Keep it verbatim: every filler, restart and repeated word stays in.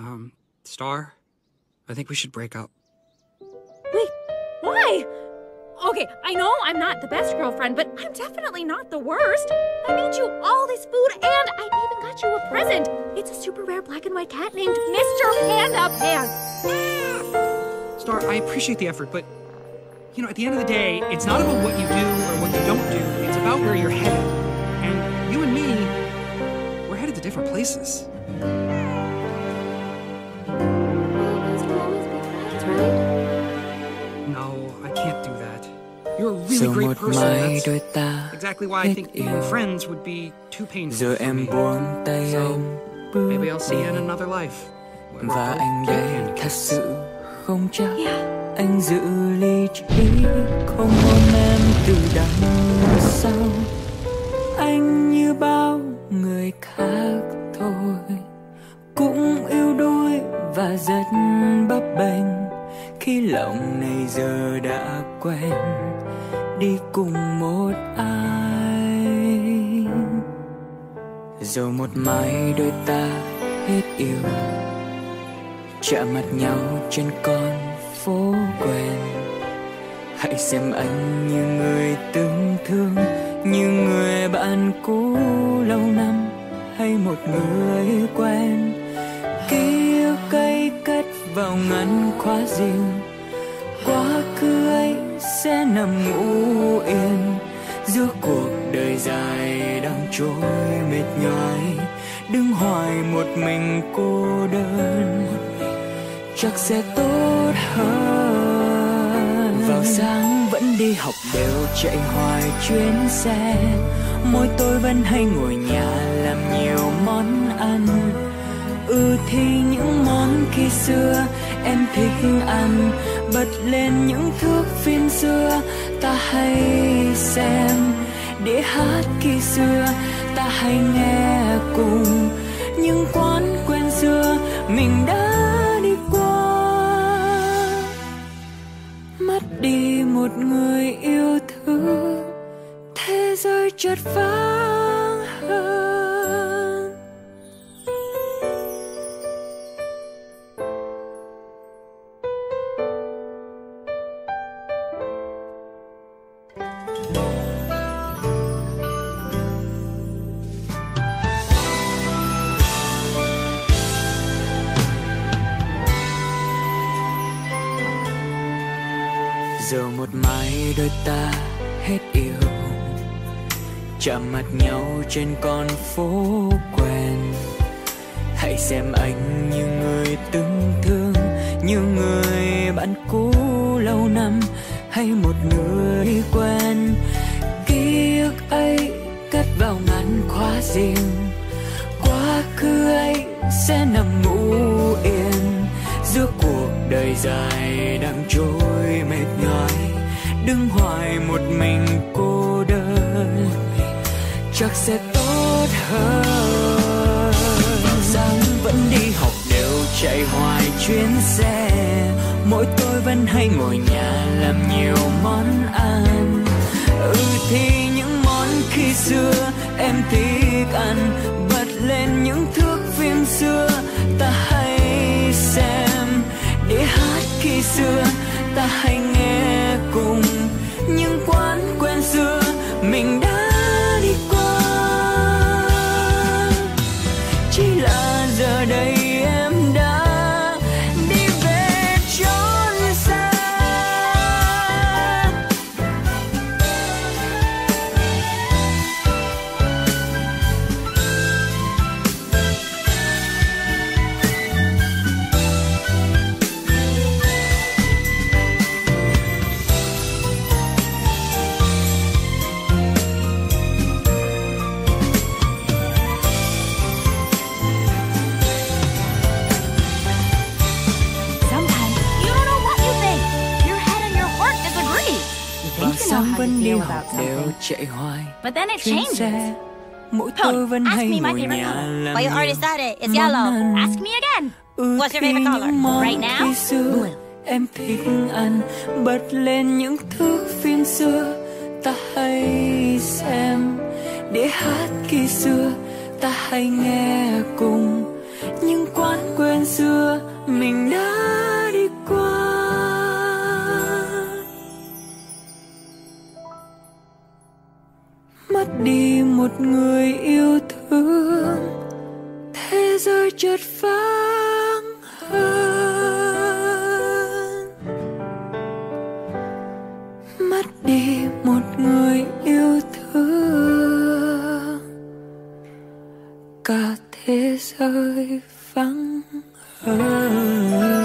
Um, Star, I think we should break up. Wait, why? Okay, I know I'm not the best girlfriend, but I'm definitely not the worst. I made you all this food, and I even got you a present. It's a super rare black and white cat named Mister Panda Pants. Star, I appreciate the effort, but, you know, at the end of the day, it's not about what you do or what you don't do. It's about where you're headed. And you and me, we're headed to different places. No, I can't do that. You're a really great person. That's exactly why I think being friends would be too painful for me. So, maybe I'll see you in another life. Và anh đây thật sự không chắc anh giữ lý trí không ôm em từ đằng sau. Anh như bao người khác thôi, cũng yêu đôi và rất bấp bênh. Khi lòng này giờ đã quen đi cùng một ai, rồi một mai đôi ta hết yêu, chạm mặt nhau trên con phố quen. Hãy xem anh như người từng thương, như người bạn cũ lâu năm, hay một người quen. Ký ức ấy cất vào ngăn khóa riêng, quá khứ ấy sẽ nằm ngủ yên giữa cuộc đời dài đang trôi mệt nhoài. Đứng hoài một mình cô đơn chắc sẽ tốt hơn. Vào sáng vẫn đi học đều chạy hoài chuyến xe, mỗi tối vẫn hay ngồi nhà làm nhiều món ăn. Ừ thì những món khi xưa em thích ăn, bật lên những thước phim xưa ta hay xem. Đĩa hát khi xưa ta hay nghe cùng, những quán quen xưa mình đã đi qua. Mất đi một người yêu thương, thế giới chợt vắng hơn. Giờ một mai đôi ta hết yêu, chạm mặt nhau trên con phố quen. Hãy xem anh như người từng thương, như người bạn cũ lâu năm, hay một người quen. Ký ức ấy cất vào ngăn khóa riêng, quá khứ ấy sẽ nằm ngủ yên giữa cuộc đời dài đang trôi mệt nhoài. Đứng hoài một mình cô đơn chắc sẽ tốt hơn. Sáng vẫn đi học đều chạy hoài chuyến xe, mỗi tối vẫn hay ngồi nhà làm nhiều món ăn. Ừ thì những món khi xưa em thích ăn, bật lên những thước phim xưa ta hay xem. Đĩa hát khi xưa ta hay nghe cùng, những quán quen xưa mình đã đi qua. Chỉ là giờ đây em đã đi về chốn xa. Sáng vẫn đi học đều chạy hoài. But then it changes. Xe, mỗi tối vẫn hay ngồi nhà làm Well, you already said it. It's yellow. Ask me again. Ừ, What's your favorite color? Right now? Xưa, blue. Em thích ăn, bật lên những thước phim xưa ta hay xem. Đĩa hát khi xưa ta hay nghe cùng, những quán quen xưa trời chợt vắng hơn, mất đi một người yêu thương, cả thế giới vắng hơn.